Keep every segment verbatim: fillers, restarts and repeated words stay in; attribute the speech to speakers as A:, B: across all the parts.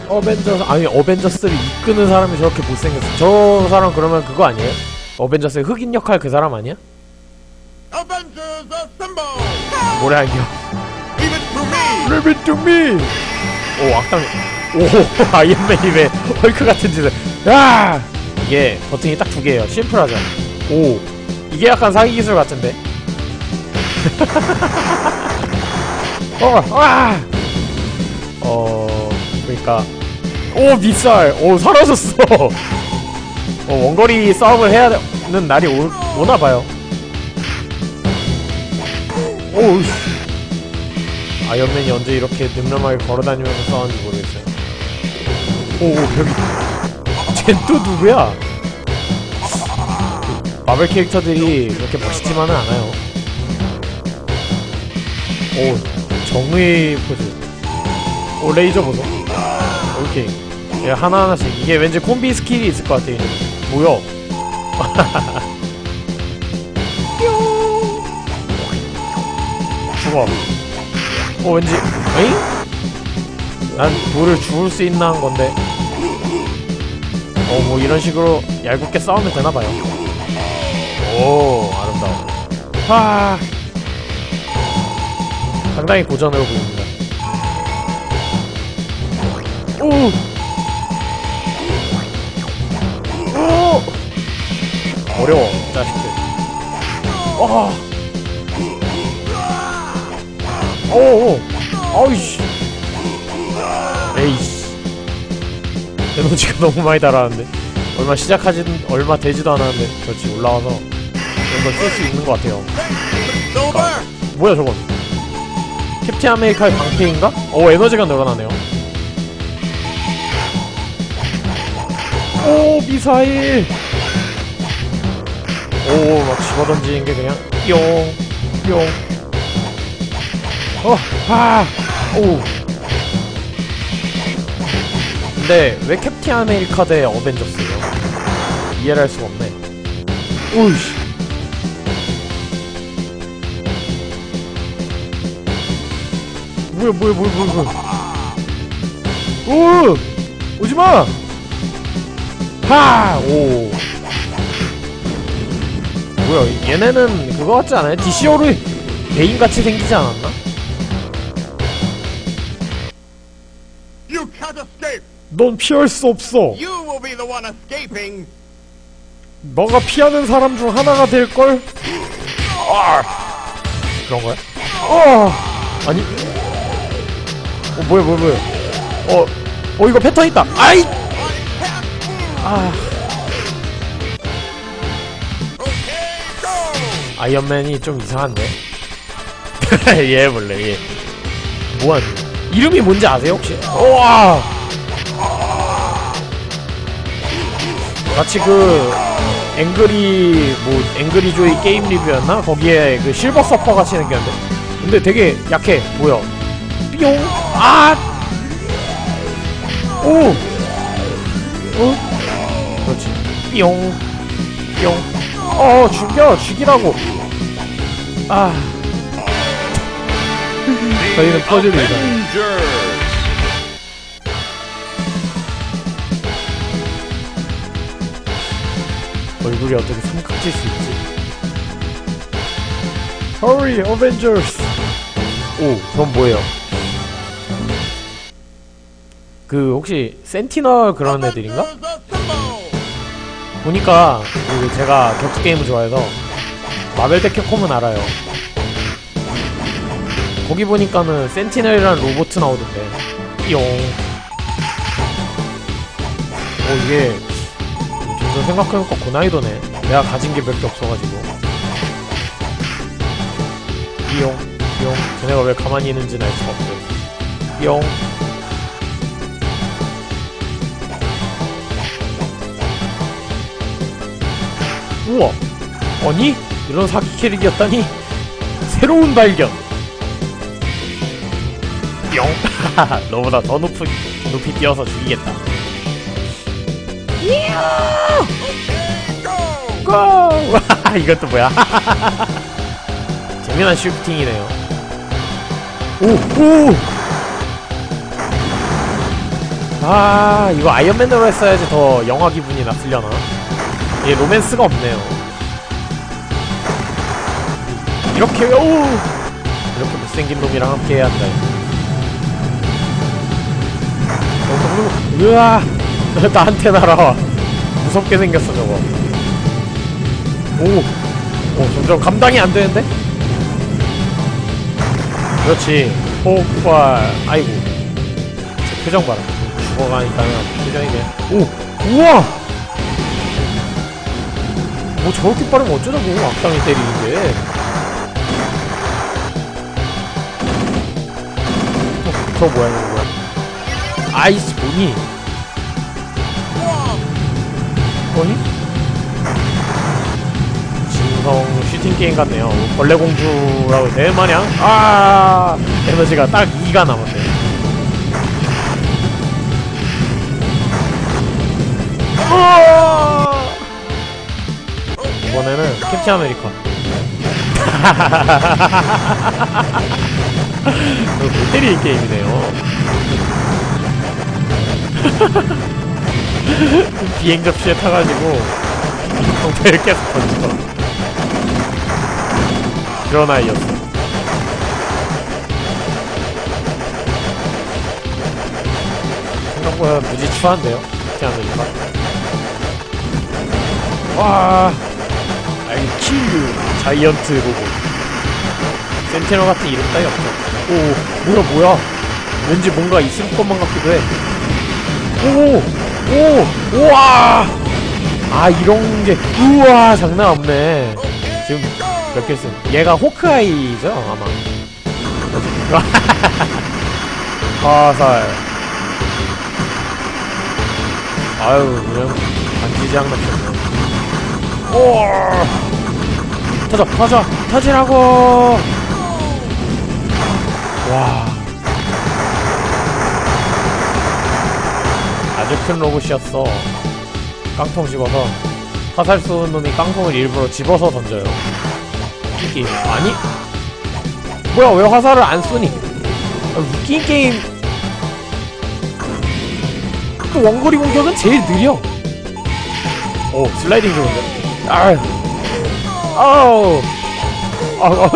A: 어벤져스, 아니 어벤져스를 이끄는 사람이 저렇게 못생겼어. 저 사람 그러면 그거 아니에요? 어벤져스의 흑인 역할 그 사람 아니야? 뭐래 할게요. Leave it to me. 오 악당. 오 아이언맨이 왜 헐크 같은 짓을. 야 이게 버튼이 딱 두 개예요. 심플하죠. 오 이게 약간 사기 기술 같은데. 어 와. 어 그러니까 오 미사일. 오 사라졌어. 어 원거리 싸움을 해야 되는 날이 오, 오나봐요. 오우 아이언맨이 언제 이렇게 늠름하게 걸어다니면서 싸웠는지 모르겠어요. 오오 여기 쟨 또 누구야? 마블 캐릭터들이 그렇게 멋있지만은 않아요. 오 정의 포즈. 오 레이저 보소. 오케이. 예, 하나하나씩. 이게 왠지 콤비 스킬이 있을 것 같아. 뭐야? 죽어. 어 왠지 에잉? 난 돌을 주울 수 있나 한 건데. 어 뭐 이런 식으로 얄궂게 싸우면 되나봐요. 오 아름다워. 하 상당히 고전으로 보입니다. 오! 오! 어려워 자식들. 와. 오오 아우이씨 에이씨 에너지가 너무 많이 달아나는데 얼마 시작하진 얼마 되지도 않았는데 그렇지 올라와서 이런 걸 쓸 수 있는 것 같아요. 그러니까, 뭐야 저건 캡틴 아메리카의 방패인가? 오 에너지가 늘어나네요. 오 미사일 오 막 집어던지는 게 그냥 뿅뿅 어, 아, 오. 근데 왜 캡틴 아메리카 대 어벤져스예요? 이해를 할 수가 없네. 오이씨. 뭐야, 뭐야, 뭐야, 뭐야, 뭐야. 오, 오지마. 하, 오. 뭐야, 얘네는 그거 같지 않아요? 디시오르 베인같이 생기지 않았나? 넌 피할 수 없어. 너가 피하는 사람 중 하나가 될걸? 아! 그런거야? 어! 아니? 어 뭐야 뭐야 뭐야 어! 어 이거 패턴 있다! 아이! 아... 아이언맨이 좀 이상한데? 얘 볼래 얘 뭐하니? 이름이 뭔지 아세요 혹시? 우와! 마치 그 앵그리 뭐 앵그리조이 게임 리뷰였나? 거기에 그 실버 서퍼 같이 생겼는데 근데 되게 약해. 뭐야? 뿅! 아! 오! 어? 그렇지. 뿅! 뿅! 어 죽여! 죽이라고! 아... 저희는 퍼즐입니다. 얼굴이 어떻게 삼각질 수 있지? Hurry, Avengers! 오, 그건 뭐예요? 그 혹시 센티널 그런 애들인가? 보니까 그 제가 격투 게임을 좋아해서 마벨 대 캡콤은 알아요. 거기 보니까는 센티넬이라는 로봇 나오던데. 띠용. 어 이게 좀 더 생각해보니까 고난이도네. 내가 가진 게 몇 개 없어가지고. 띠용 띠용. 쟤네가 왜 가만히 있는지는 알 수가 없어요. 띠용. 우와! 아니? 이런 사기 캐릭이었다니? 새로운 발견! 뿅! 너보다 더 높이, 높이 뛰어서 죽이겠다. 고! 와, 이것도 뭐야? 재미난 슈팅이네요. 오! 오! 아, 이거 아이언맨으로 했어야지 더 영화 기분이 났으려나? 얘 로맨스가 없네요. 이렇게, 오! 이렇게 못생긴 놈이랑 함께 해야 한다. 으아! 나한테 날아와. 무섭게 생겼어, 저거. 오! 오, 점점 감당이 안 되는데? 그렇지. 폭발. 아이고. 제 표정 봐라. 죽어가니까는 표정이 그냥. 오! 우와! 뭐 저렇게 빠르면 어쩌자고, 악당이 때리는데. 어, 저거 뭐야, 저거 뭐야. 아이씨, 뭐니? 뭐니? 진성 슈팅게임 같네요. 벌레공주라고 대마냥. 아, 에너지가 딱 이가 남았네. 어! 이번에는 캡틴 아메리카. 이거 골 때리는 게임이네요. 비행 접시에 타가지고 성패를 계속 던져. 그런 아이였어. 생각보다 무지 추한데요, 캡틴 아메리카. 와, 아이 킬류 자이언트 로봇. 센티너 같은 이름 따위 없죠. 오, 뭐야 뭐야. 왠지 뭔가 있을 것만 같기도 해. 오! 오! 우와! 아, 이런게, 우와! 장난 없네. 지금 몇 개 쓴? 얘가 호크아이죠? 아마. 화살. 아유, 그냥, 반지장 났겠네. 오! 터져! 터져! 터지라고! 와. 아주 큰 로봇이었어. 깡통 집어서 화살 쏘는 놈이 깡통을 일부러 집어서 던져요. 웃긴 게임. 아니? 뭐야, 왜 화살을 안 쏘니? 아, 웃긴 게임. 또 원거리 공격은 제일 느려. 오, 슬라이딩 좋은데? 아유. 아우. 아우.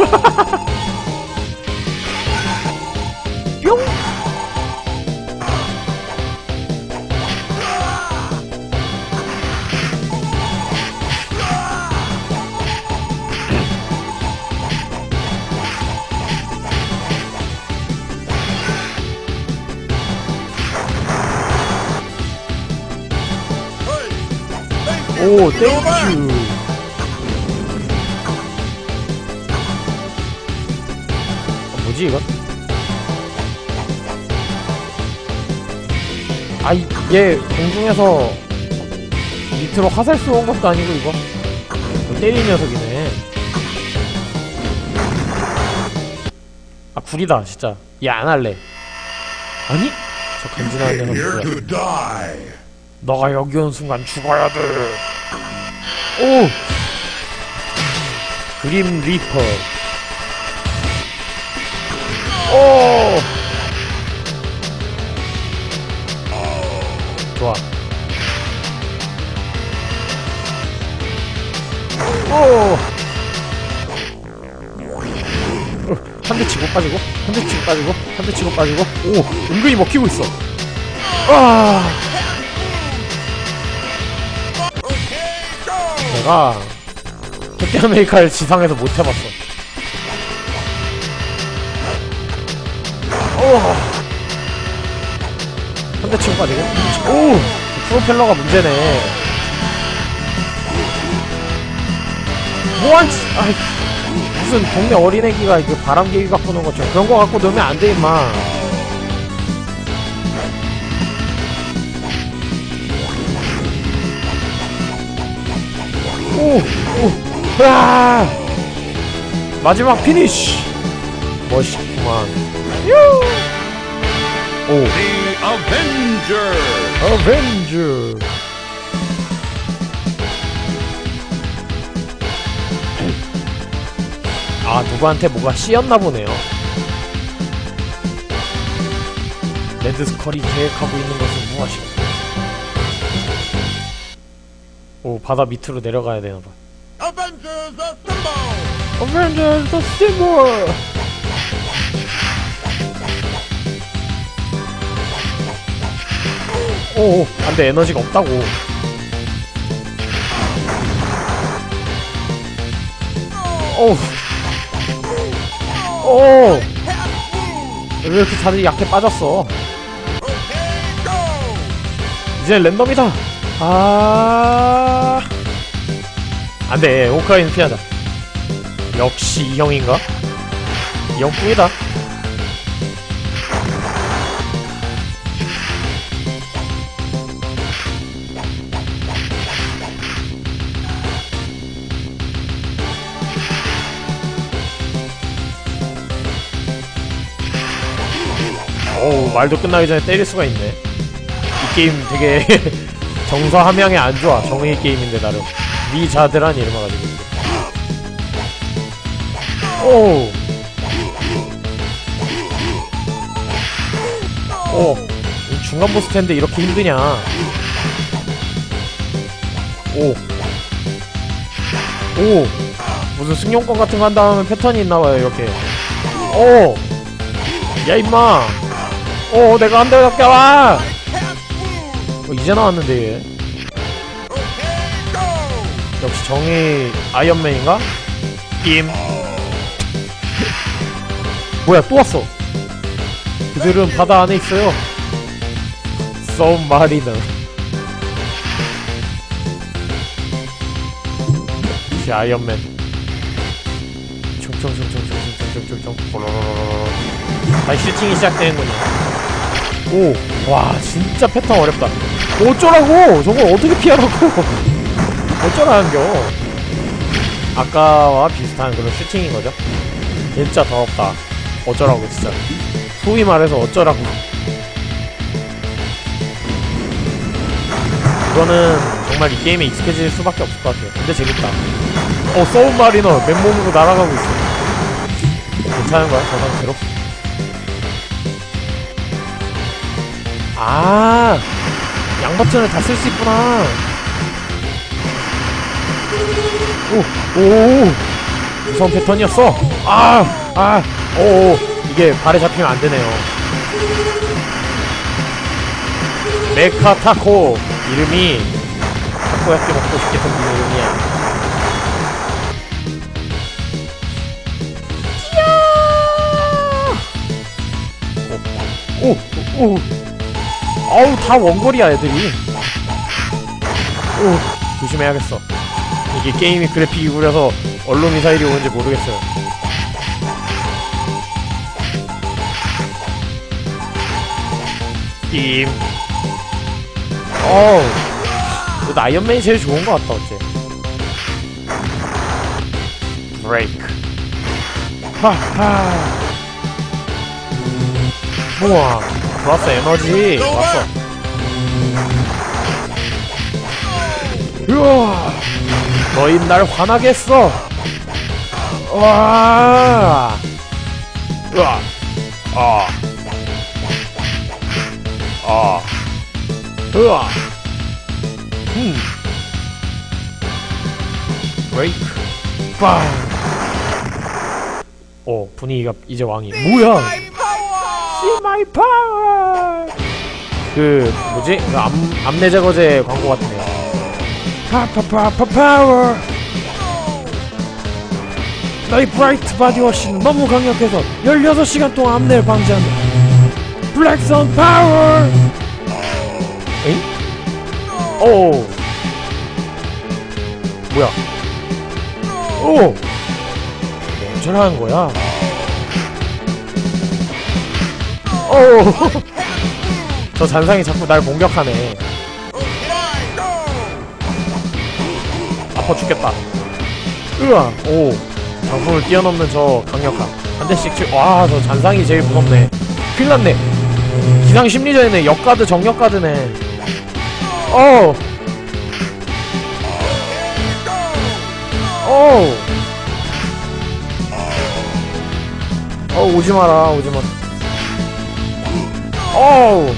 A: 뿅! 오, 땡큐. 어, 뭐지 이건? 아, 이, 얘 공중에서 밑으로 화살 쏘은 것도 아니고 이거 뭐 때리는 녀석이네. 아, 구리다 진짜. 얘 안 할래. 아니? 저 간지나는 녀석 뭐야? 너가 여기 온 순간 죽어야 돼. 오! 그림 리퍼. 오! 좋아. 오! 한 대 치고 빠지고, 한 대 치고 빠지고, 한 대 치고 빠지고. 오! 은근히 먹히고 있어. 아! 내가 캡틴 아메리카를 지상에서 못 해봤어. 오! 한 대 치고 빠지고. 오! 프로펠러가 문제네. 뭐한, 아이, 무슨 동네 어린애기가 그 바람개비 갖고 노는 것처럼 그런 거 갖고 놀면 안 돼, 임마. 오! 오! 으아! 마지막 피니쉬! 멋있구만. 유! 오! The Avenger! Avenger! 아, 누구한테 뭐가 씌였나 보네요. 레드스컬이 계획하고 있는 것은 무엇일까? 오, 바다 밑으로 내려가야 되나봐.
B: Avengers Assemble!
A: Avengers Assemble! 오, 안돼, 에너지가 없다고. 오, 오, 왜 이렇게 다들 약해 빠졌어? 이제 랜덤이다. 아, 안돼, 호크아이는 피하자. 역시 이 형인가? 이 형 뿌이다. 어우, 말도 끝나기 전에 때릴 수가 있네. 이 게임 되게 정서 함양이 안 좋아. 정의 게임인데 나름 미자드란 이름을 가지고 있어. 오, 오, 이 중간 보스 텐데 이렇게 힘드냐? 오, 오, 무슨 승용권 같은 거 한 다음에 패턴이 있나봐요. 이렇게. 오, 야 임마. 오, 내가 한 대답게 와. 어, 이제 나왔는데 얘. 역시 정의 아이언맨인가? 임. 뭐야, 또 왔어. 그들은 바다 안에 있어요. 썸마리너. 역시 아이언맨. 총총총총총총총총총. 다시 슈팅이 시작되는군요. 오, 와, 진짜 패턴 어렵다. 어쩌라고! 저걸 어떻게 피하라고! 어쩌라는겨. 아까와 비슷한 그런 슈팅인거죠? 진짜 더럽다. 어쩌라고, 진짜. 소위 말해서 어쩌라고. 이거는 정말 이 게임에 익숙해질 수밖에 없을 것 같아요. 근데 재밌다. 어, 서브마리너 맨몸으로 날아가고 있어. 괜찮은 거야? 저 상태로? 아, 양 버튼을 다 쓸 수 있구나. 오, 오, 무서운 패턴이었어. 아, 아, 오, 이게 발에 잡히면 안 되네요. 메카 타코. 이름이 타코야끼 먹고 싶게 생긴 이름이야. 오, 오, 오. 아우, 다 원거리야 애들이. 오, 조심해야겠어. 이게 게임이 그래픽이 구려서 얼로 미사일이 오는지 모르겠어요. 임. 어우, 그래도 아이언맨이 제일 좋은 것 같다. 어째. 브레이크. 하하. 우와, 좋았어. 에너지 왔어. 우와, 너희 날 화나게 했어. 와, 우와, 아, 아, 우와, 음, 브레이크, 빵. 어, 분위기가 이제 왕이. 뭐야? See my power! 그 뭐지? 그 암, 암내 제거제 광고 같네요. 파파파파 파워! 너희 브라이트 바디워시는 너무 강력해서 열여섯 시간 동안 암내를 방지한다. 블랙선 파워! 에잉? 오! 뭐야? 오! 어쩌라는 거야? 오! 저 잔상이 자꾸 날 공격하네. 아파 죽겠다. 으아! 오! 장풍을 뛰어넘는 저 강력함. 한 대씩 치, 와, 저 잔상이 제일 무섭네. 큰일 났네. 기상 심리전이네. 역가드, 정역가드네. 어! 어! 어, 오지마라, 오지마. 어우.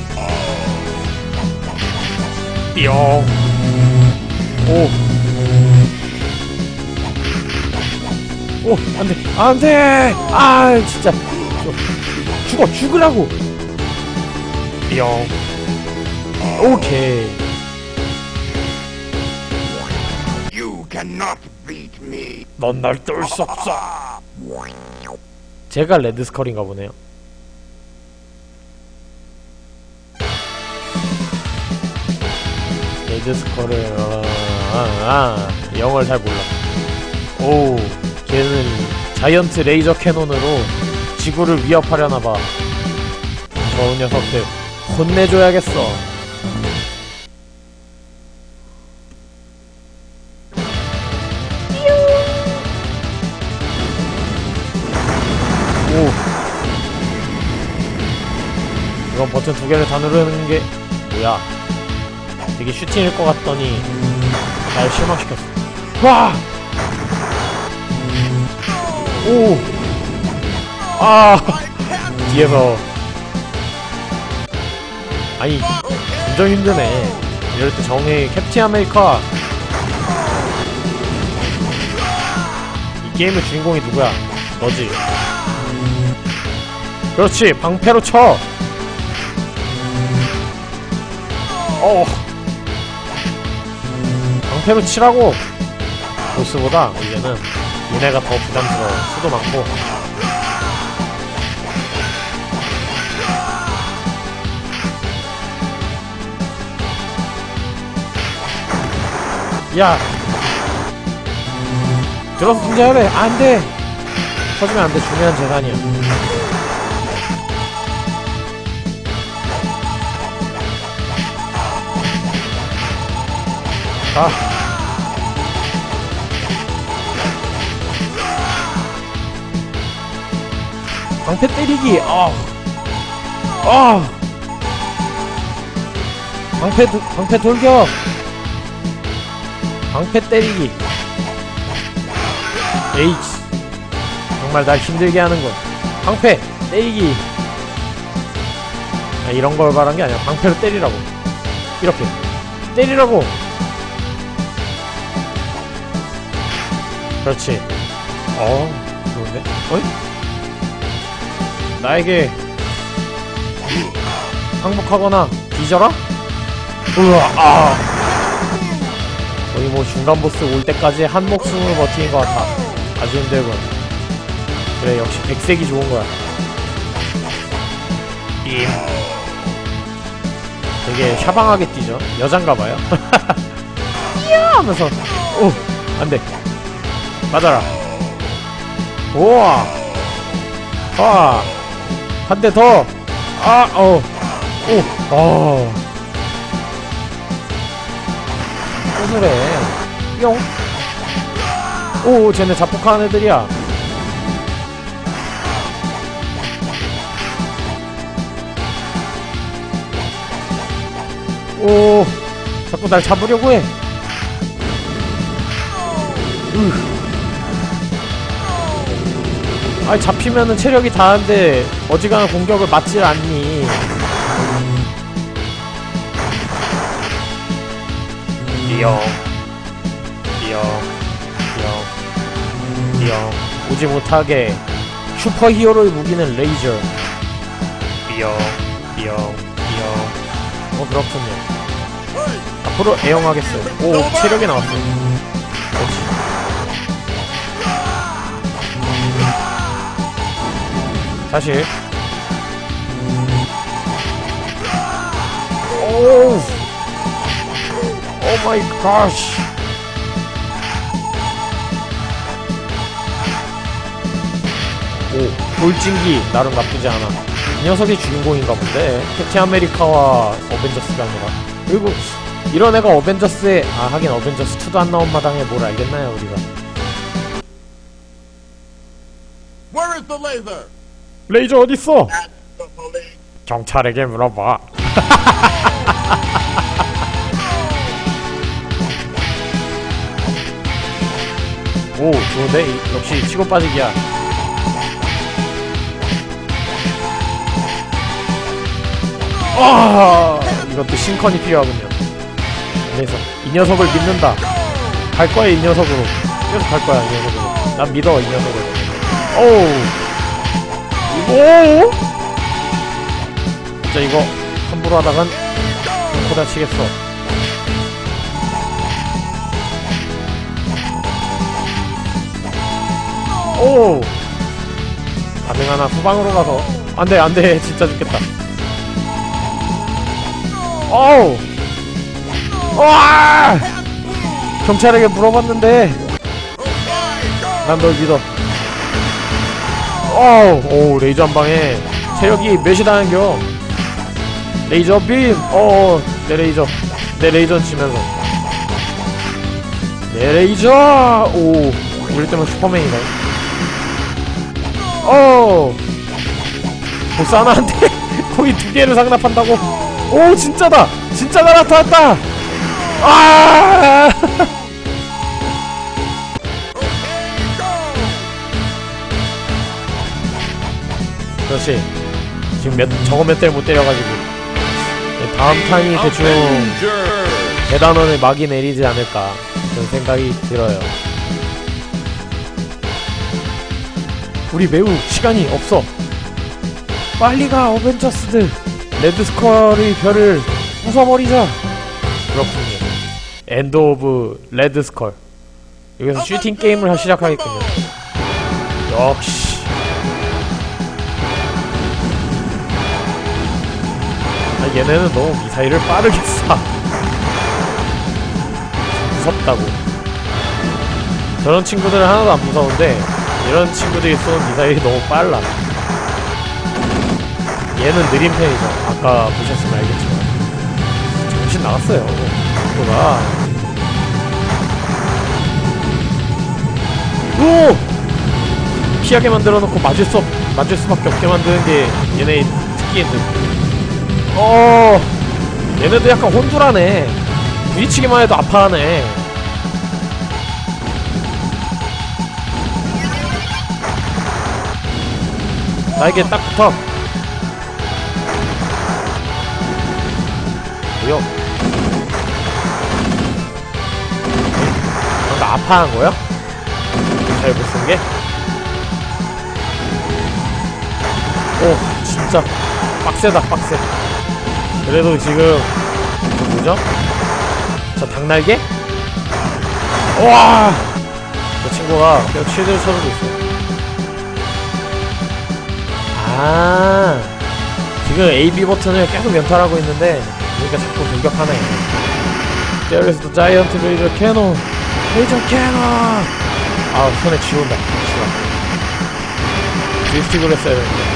A: 뿅. 오. 오, 안 돼. 안 돼. 아, 진짜. 죽어. 죽으라고. 뿅. 오케이.
B: You cannot beat me.
A: 넌 날 뚫을 수 없어. 제가 레드스컬인가 보네요. 레드스컬을 아, 아, 아, 영어를 잘 몰라. 오, 걔는 자이언트 레이저 캐논으로 지구를 위협하려나봐. 저은 녀석들 혼내줘야겠어. 오, 이건 버튼 두 개를 다 누르는 게 뭐야? 되게 슈팅일 것 같더니 날 실망시켰어. 와! 오! 아! 뒤에서 아니 진짜 힘드네. 이럴 때 정의 캡틴 아메리카. 이 게임의 주인공이 누구야? 너지. 그렇지, 방패로 쳐. 어. 방패로 치라고. 보스보다 이제는 얘네가 더 부담스러워. 수도 많고. 야, 들어서 등장해야 돼. 안돼. 터지면 안돼. 중요한 재산이야. 가. 방패 때리기. 아, 아. 방패 도, 방패 돌격. 방패 때리기. 에이치. 정말 날 힘들게 하는군. 방패 때리기. 아, 이런 걸 말한 게 아니야. 방패로 때리라고. 이렇게 때리라고. 그렇지. 어, 좋은데? 어이? 나에게 항복하거나 뒤져라? 우와, 아. 거의 뭐 중간 보스 올 때까지 한 목숨으로 버티는 것 같아. 아주 힘들군. 그래, 역시 백색이 좋은 거야. 임. 되게 샤방하게 뛰죠. 여잔가봐요. 이야 하면서 오, 안돼. 맞아라. 우와. 아, 한 대 더. 아, 어, 오, 어. 또 그래. 뿅. 오, 쟤네 자폭하는 애들이야. 오, 자꾸 날 잡으려고 해. 으. 아니, 잡히면은 체력이 다한데 어지간한 공격을 맞질 않니. 띠용 띠용 띠용 띠용. 오지 못하게 슈퍼히어로의 무기는 레이저. 띠용 띠용 띠용. 어, 그렇군요. 앞으로 애용하겠어요. 오, 체력이 나왔어요. 그렇지. 사실 오, 오 마이 갓. 오, 돌진기 나름 나쁘지 않아. 이 녀석이 주인공인가 본데. 캡틴 아메리카와 어벤져스가 아니라. 그리고 이런 애가 어벤져스에, 아 하긴 어벤져스 투도 안 나온 마당에 뭘 알겠나요 우리가.
B: Where is the laser?
A: 레이저 어딨어? 경찰에게 물어봐. 오, 좋은데? 역시 치고 빠지기야. 아, 이것도 신컨이 필요하군요. 그래서 이 녀석을 믿는다. 갈 거야, 이 녀석으로. 계속 갈 거야, 이 녀석으로. 난 믿어, 이 녀석을. 오우. 오! 진짜 이거 함부로 하다간 코 다치겠어. 오! 가능하나 후방으로 가서. 안돼, 안돼. 진짜 죽겠다. 어우! 와! 경찰에게 물어봤는데 난 널 믿어. 어우! 오, 레이저 한 방에 체력이 몇이다는겨. 레이저 빔! 어어, 내 레이저. 내 레이저는 치면서. 내 레이저! 오, 우리 때문에 슈퍼맨이다. 어우! 보스 하나한테 거의 두 개를 상납한다고? 오, 진짜다! 진짜가 나타났다! 아! 그렇지. 지금 몇, 저거 몇 대를 못 때려가지고. 다음 타임이 대충 대단원을 막이 내리지 않을까. 그런 생각이 들어요. 우리 매우 시간이 없어. 빨리 가, 어벤져스들. 레드스컬의 별을 부숴버리자. 그렇군요. 엔드 오브 레드스컬. 여기서 슈팅 게임을 시작하겠군요. 역시. 아, 얘네는 너무 미사일을 빠르게 쏴. 무섭다고. 저런 친구들은 하나도 안 무서운데 이런 친구들이 쏘는 미사일이 너무 빨라. 얘는 느린 편이죠. 아까 보셨으면 알겠지만. 정신 나갔어요. 뭐가. 오! 피하게 만들어 놓고 맞을 수, 없, 맞을 수밖에 없게 만드는 게 얘네의 특기인데. 어, 얘네도 약간 혼술하네. 부딪히기만 해도 아파하네. 나에게 딱 붙어. 뭐야? 뭔가 아파한 거야? 잘 못 쓴 게? 오, 진짜 빡세다, 빡세. 그래도 지금 저 뭐죠? 저 닭날개? 와! 저 친구가 계속 쉴드를 쳐주고 있어. 아, 지금 에이 비 버튼을 계속 연탈하고 있는데 그러니까 자꾸 공격하네. There is the giant laser cannon. 레이저 캐논. 아, 손에 쥐온다. 리스틱을 했어야 되는데.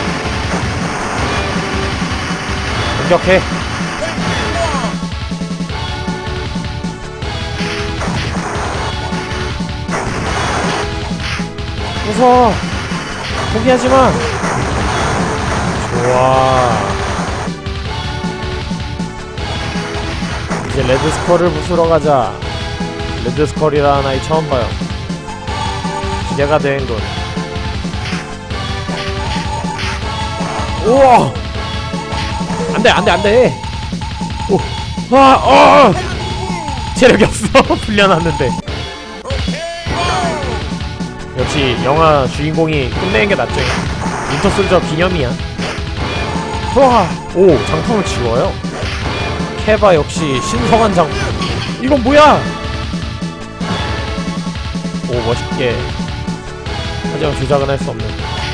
A: 공격해. 무서워. 포기하지마. 좋아. 이제 레드스컬을 부수러 가자. 레드스컬이라는 아이 처음 봐요. 기대가 되는군. 우와! 안돼, 안돼, 안돼! 오! 아! 어! 체력이 없어. 풀려났는데. 역시 영화 주인공이 끝내는 게 낫죠. 윈터솔저 기념이야. 우와! 오! 장품을 지워요. 케바 역시 신성한 장품. 이건 뭐야? 오, 멋있게. 하지만 조작은 할 수 없는.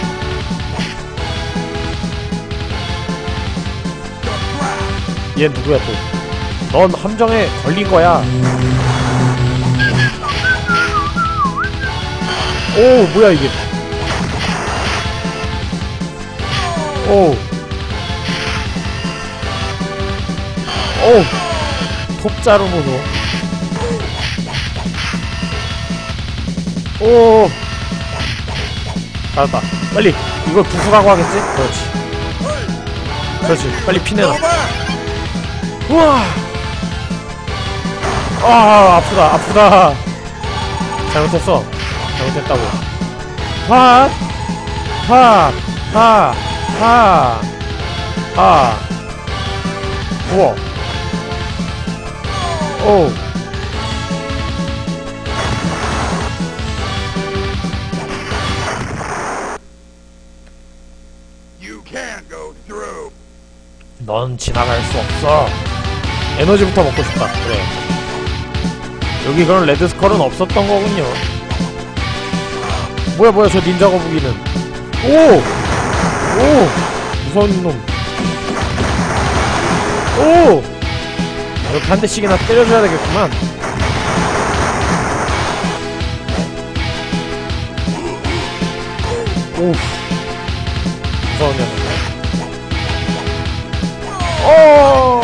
A: 얘 누구야 또? 넌 함정에 걸린 거야. 오, 뭐야 이게? 오, 오, 톱자루 보소. 오, 알았다. 빨리 이걸 부수라고 하겠지? 그렇지. 그렇지. 빨리 피내놔. 우와! 아, 아프다, 아프다. 잘못했어. 잘못했다고. 하! 하! 하! 하! 하! 우와. 오.
B: You can't go through.
A: 넌 지나갈 수 없어. 에너지부터 먹고 싶다. 그래. 여기 그런 레드스컬은 없었던 거군요. 뭐야 뭐야 저 닌자 거북이는. 오! 오! 무서운 놈. 오! 이렇게 한 대씩이나 때려줘야 되겠구만. 오! 무서운 녀석. 오!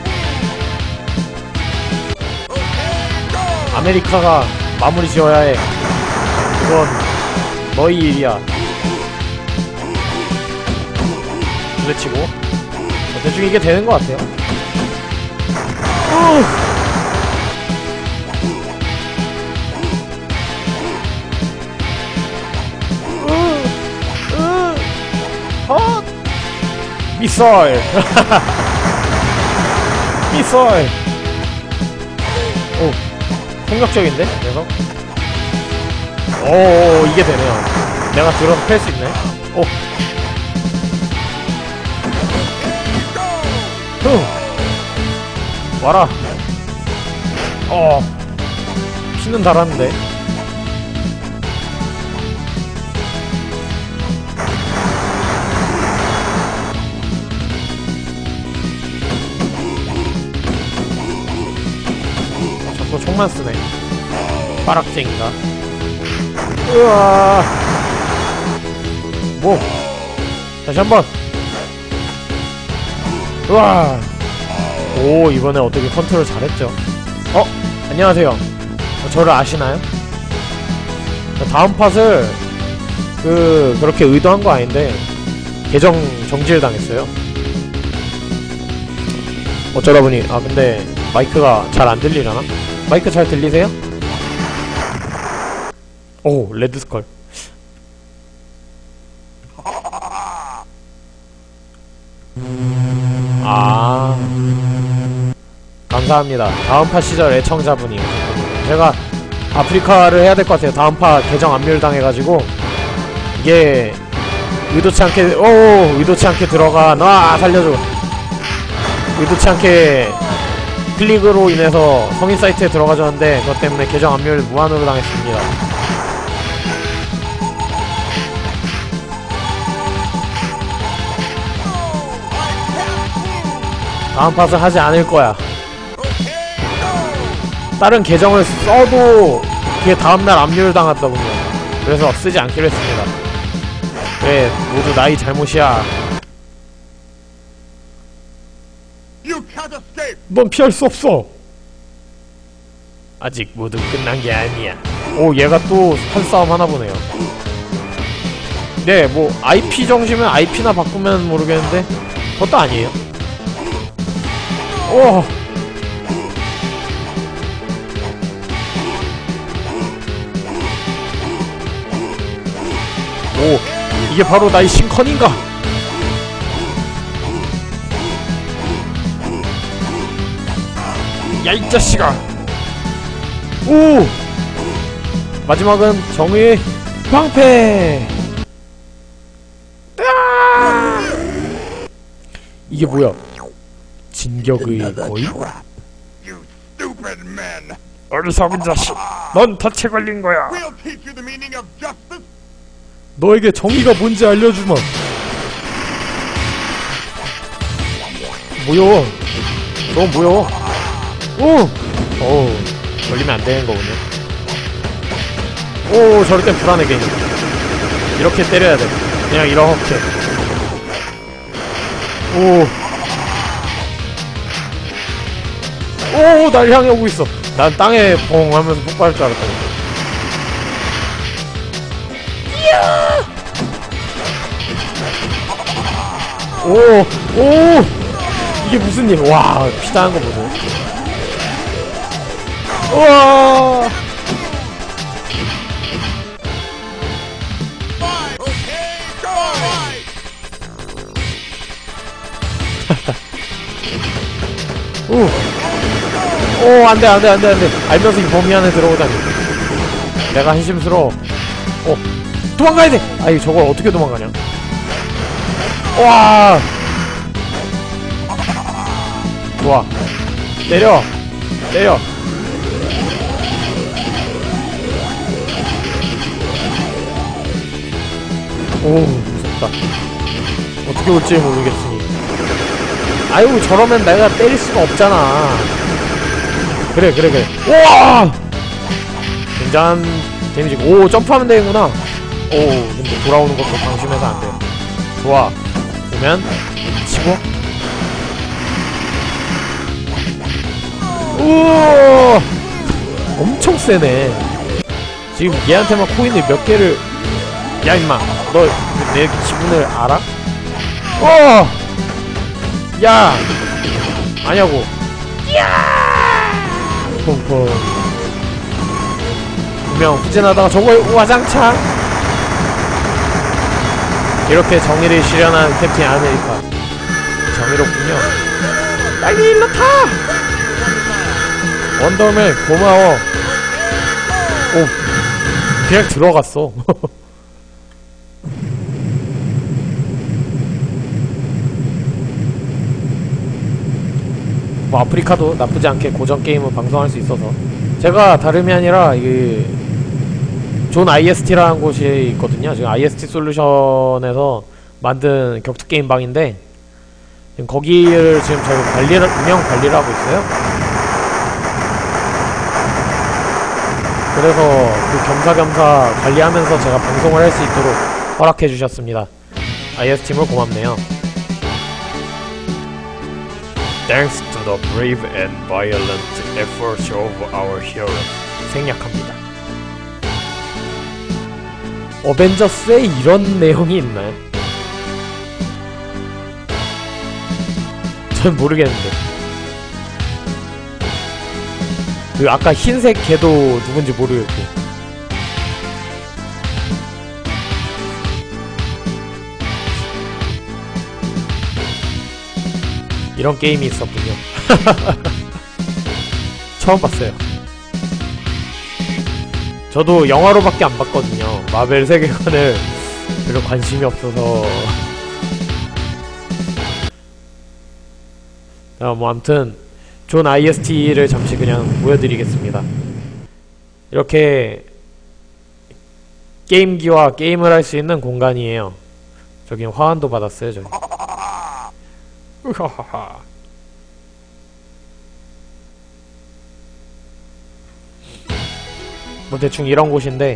A: 아메리카가 마무리 지어야 해. 그건 너희 일이야. 부딪히고 뭐 대충 이게 되는 것 같아요. 우! 우! 우! 헛! 미사일! 미사일! 오, 폭력적인데? 녀석? 오, 이게 되네요. 내가 들어서 팰 수 있네. 오. 후. 와라. 어. 피는 달았는데. 자꾸 총만 쓰네. 빠락쟁이가. 으아. 뭐. 다시 한번. 우와. 오, 이번에 어떻게 컨트롤 잘했죠. 어? 안녕하세요. 어, 저를 아시나요? 다음 팟을 그 그렇게 의도한 거 아닌데 계정 정지를 당했어요. 어쩌다 보니. 아 근데 마이크가 잘 안 들리려나? 마이크 잘 들리세요? 오, 레드스컬. 아, 감사합니다. 다음파 시절 애청자분이요. 제가 아프리카를 해야 될 것 같아요. 다음파 계정 압멸당해가지고 이게 의도치 않게 오 의도치 않게 들어가. 나 살려줘. 의도치 않게 클릭으로 인해서 성인 사이트에 들어가졌는데 그것 때문에 계정 압멸 무한으로 당했습니다. 다음 팟을 하지 않을 거야. 다른 계정을 써도 그게 다음날 압류당했더군요. 그래서 쓰지 않기로 했습니다. 그래, 모두 나의 잘못이야. 넌 피할 수 없어. 아직 모두 끝난 게 아니야. 오, 얘가 또 한 싸움 하나 보네요. 네, 뭐 아이피 정시면 아이피나 바꾸면 모르겠는데 그것도 아니에요. 오! 오, 이게 바로 나의 신컨인가? 야, 이 자식아! 오! 마지막은 정의의 방패! 아! 이게 뭐야? 진격의 거인? 어리석은 자식! 넌 덫에 걸린 거야! 너에게 정의가 뭔지 알려주마! 뭐야? 너 뭐야? 오! 어우, 걸리면 안 되는 거군요. 오, 저럴 땐 불안해, 괜히. 이렇게 때려야 돼. 그냥 이렇게. 오. 오, 날 향해 오고 있어. 난 땅에 퐁 하면서 폭발할 줄 알았다. 이야! 오, 오! 이게 무슨 일? 와, 피다한 거 보세요. 우와! 오! 오, 안 돼, 안 돼, 안 돼, 안 돼. 알면서 이 범위 안에 들어오다니. 내가 한심스러워. 어, 도망가야 돼! 아이, 저걸 어떻게 도망가냐. 와! 좋아. 때려! 때려! 오, 무섭다. 어떻게 올지 모르겠으니. 아유, 저러면 내가 때릴 수가 없잖아. 그래, 그래, 그래. 우와! 굉장한 데미지. 오, 점프하면 되는구나. 오, 근데 돌아오는 것도 방심해서 안 돼. 좋아. 오면, 치고. 우와! 엄청 세네. 지금 얘한테만 코인을 몇 개를. 야, 임마. 너 내 기분을 알아? 어! 야! 아냐고. 야! 퐁퐁. 분명 후진하다가 저걸 와장창! 이렇게 정의를 실현한 캡틴 아메리카. 정의롭군요. 빨리 일로 타! 원더맨 고마워. 오, 그냥 들어갔어. 뭐 아프리카도 나쁘지 않게 고전 게임을 방송할 수 있어서. 제가 다름이 아니라 이게 존 아이에스티라는 곳이 있거든요. 지금 아이에스티 솔루션에서 만든 격투 게임 방인데 지금 거기를 지금 저희 관리를 운영 관리를 하고 있어요. 그래서 그 겸사겸사 관리하면서 제가 방송을 할 수 있도록 허락해 주셨습니다. 아이에스팀을 고맙네요. Thanks to the brave and violent efforts of our hero. 생략합니다. 어벤져스에 이런 내용이 있나요? 전 모르겠는데. 그 아까 흰색 걔도 누군지 모르겠고. 이런 게임이 있었군요. 처음 봤어요. 저도 영화로밖에 안 봤거든요. 마벨 세계관을 별로 관심이 없어서. 자, 뭐 아무튼 존 아이에스티를 잠시 그냥 보여드리겠습니다. 이렇게 게임기와 게임을 할 수 있는 공간이에요. 저기 화환도 받았어요, 저기. 으하하하. 뭐 대충 이런 곳인데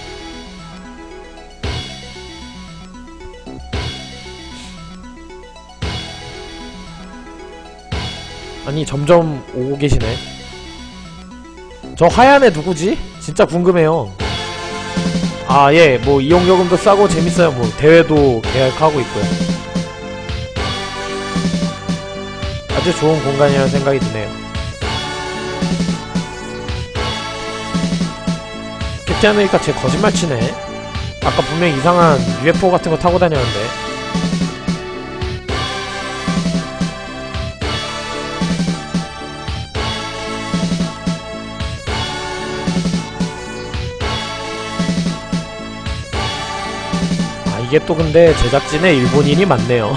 A: 아니 점점 오고 계시네. 저 하얀 애 누구지? 진짜 궁금해요. 아, 예, 뭐 이용요금도 싸고 재밌어요. 뭐 대회도 계약하고 있고요. 아주 좋은 공간이라는 생각이 드네요. 캡틴 아메리카 쟤 거짓말 치네. 아까 분명히 이상한 유에프오 같은 거 타고 다녔는데. 아, 이게 또 근데 제작진에 일본인이 많네요.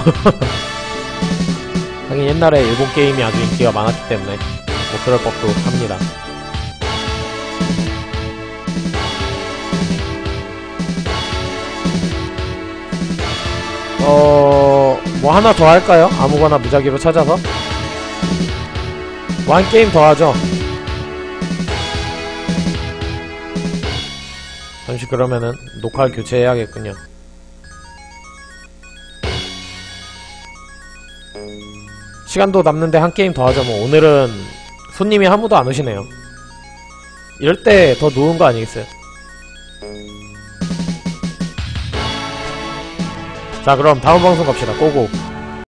A: 하긴 옛날에 일본 게임이 아주 인기가 많았기 때문에 뭐 그럴 법도 합니다. 어... 뭐 하나 더 할까요? 아무거나 무작위로 찾아서? 뭐 한 게임 더 하죠. 잠시 그러면은 녹화를 교체해야겠군요. 시간도 남는데 한 게임 더 하죠. 뭐 오늘은 손님이 아무도 안 오시네요. 이럴 때 더 놓은 거 아니겠어요? 자, 그럼 다음 방송 갑시다. 고고.